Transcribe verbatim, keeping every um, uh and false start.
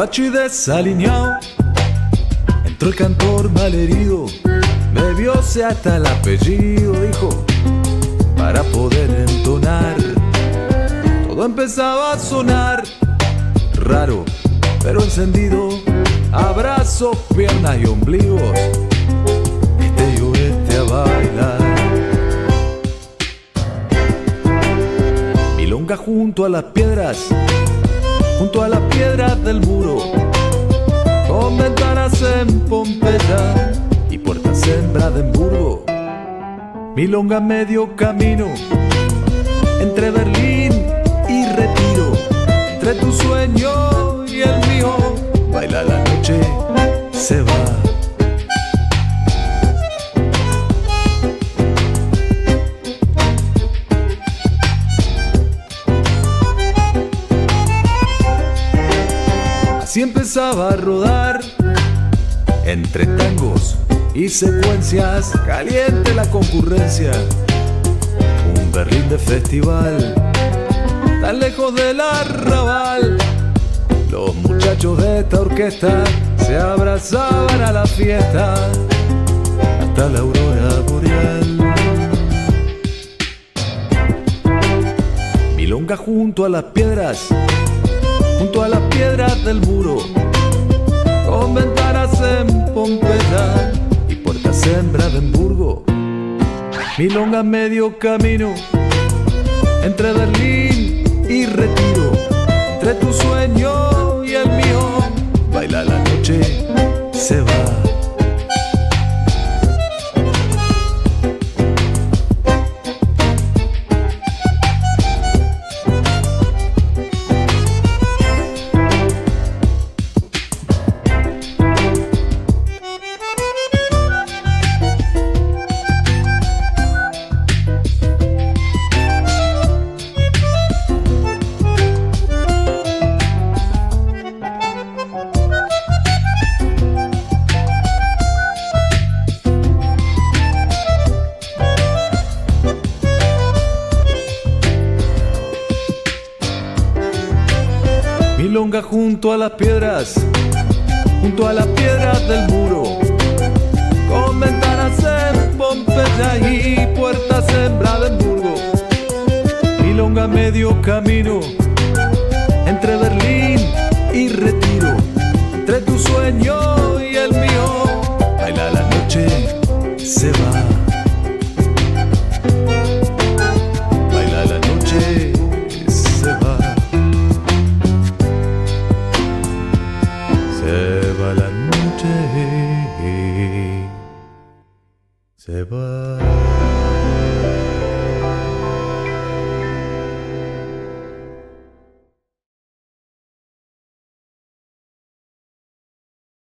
Borracho y desaliñado, entró el cantor malherido, bebióse hasta el apellido, dijo, para poder entonar. Todo empezaba a sonar raro, pero encendido, abrazos, piernas y ombligos, este y oeste a bailar. Milonga junto a las piedras, junto a las piedras del muro, con ventanas en Pompeya y puertas en Brandenburgo. Milonga medio camino, entre Berlín y Retiro, entre tu sueño y el mío, baila la noche, se va. Así empezaba a rodar, entre tangos y secuencias, caliente la concurrencia, un Berlín de festival, tan lejos del arrabal. Los muchachos de esta orquesta se abrazaban a la fiesta hasta la aurora boreal. Milonga junto a las piedras, junto a las piedras del muro, con ventanas en Pompeya y puertas en Brandenburgo. Milonga medio camino, entre Berlín y Retiro, entre tu sueño y el mío, baila la noche, se va. Milonga junto a las piedras, junto a las piedras del muro, con ventanas en Pompeya y puertas en Brandenburgo. Milonga medio camino, entre Berlín y Retiro, entre tu sueño y el mío, baila la noche, se va. Baila la noche, se va. Se va la noche, se va.